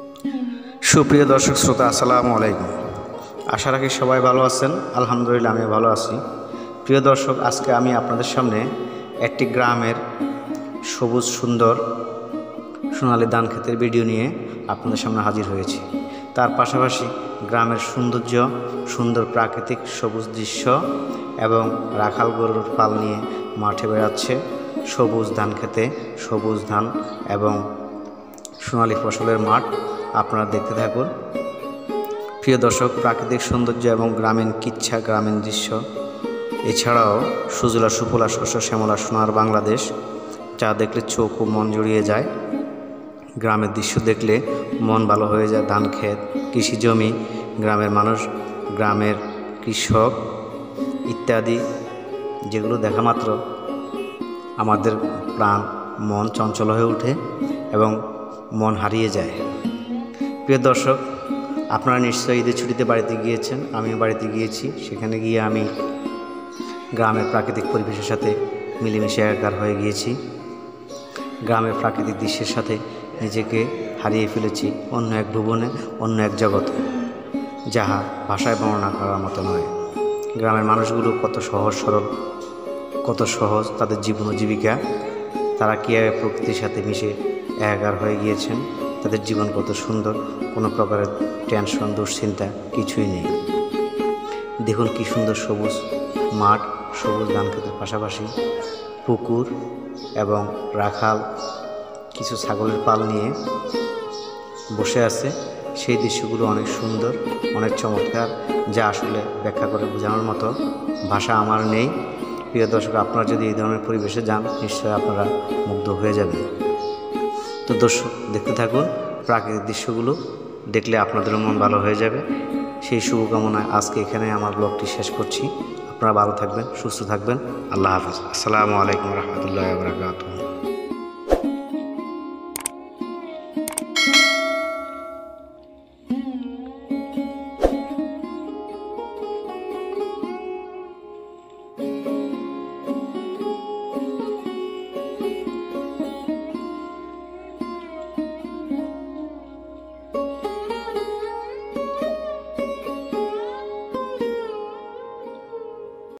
সুপ্রিয় দর্শক শ্রোতা, আসসালামু আলাইকুম। আশা রাখি সবাই ভালো আছেন। আলহামদুলিল্লাহ, আমি ভালো আছি। প্রিয় দর্শক, আজকে আমি আপনাদের সামনে একটি গ্রামের সবুজ সুন্দর সোনালী ধান ক্ষেতের ভিডিও নিয়ে আপনাদের সামনে হাজির হয়েছি। তার পাশাপাশি গ্রামের সৌন্দর্য, সুন্দর প্রাকৃতিক সবুজ দৃশ্য এবং রাখাল গরুর পাল নিয়ে মাঠে বেড়াচ্ছে সবুজ ধান খেতে, সবুজ ধান এবং সোনালী ফসলের মাঠ আপনারা দেখতে থাকুন। প্রিয় দর্শক, প্রাকৃতিক সৌন্দর্য এবং গ্রামীণ কিচ্ছা, গ্রামীণ দৃশ্য, এছাড়াও সুজলা সুফলা শস্য শ্যামলা সোনার বাংলাদেশ, যা দেখলে চোখ ও মন জুড়িয়ে যায়। গ্রামের দৃশ্য দেখলে মন ভালো হয়ে যায়। ধান ক্ষেত, কৃষি জমি, গ্রামের মানুষ, গ্রামের কৃষক ইত্যাদি, যেগুলো দেখা মাত্র আমাদের প্রাণ মন চঞ্চল হয়ে ওঠে এবং মন হারিয়ে যায়। প্রিয় দর্শক, আপনারা নিশ্চয়ই ঈদের ছুটিতে বাড়িতে গিয়েছেন, আমিও বাড়িতে গিয়েছি। সেখানে গিয়ে আমি গ্রামের প্রাকৃতিক পরিবেশের সাথে মিলেমিশে একাকার হয়ে গিয়েছি। গ্রামের প্রাকৃতিক দৃশ্যের সাথে নিজেকে হারিয়ে ফেলেছি অন্য এক ভুবনে, অন্য এক জগতে, যাহা ভাষায় বর্ণনা করার মতো নয়। গ্রামের মানুষগুলো কত সহজ সরল, কত সহজ তাদের জীবন ও জীবিকা। তারা কীভাবে প্রকৃতির সাথে মিশে একাকার হয়ে গিয়েছেন, তাদের জীবন কত সুন্দর, কোনো প্রকারের টেনশন দুশ্চিন্তা কিছুই নেই। দেখুন কি সুন্দর সবুজ মাঠ, সবুজ ধান ক্ষেতের পাশাপাশি পুকুর এবং রাখাল কিছু ছাগলের পাল নিয়ে বসে আছে। সেই দৃশ্যগুলো অনেক সুন্দর, অনেক চমৎকার, যা আসলে ব্যাখ্যা করে বোঝানোর মতো ভাষা আমার নেই। প্রিয় দর্শক, আপনারা যদি এই ধরনের পরিবেশে যান, নিশ্চয়ই আপনারা মুগ্ধ হয়ে যাবেন। তো দর্শক, দেখতে থাকুন। প্রাকৃতিক দৃশ্যগুলো দেখলে আপনাদেরও মন ভালো হয়ে যাবে। সেই শুভকামনায় আজকে এখানে আমার ব্লগটি শেষ করছি। আপনারা ভালো থাকবেন, সুস্থ থাকবেন। আল্লাহ হাফেজ। আসসালামু আলাইকুম রহমতুল্লাহি ওয়া বারাকাতুহু।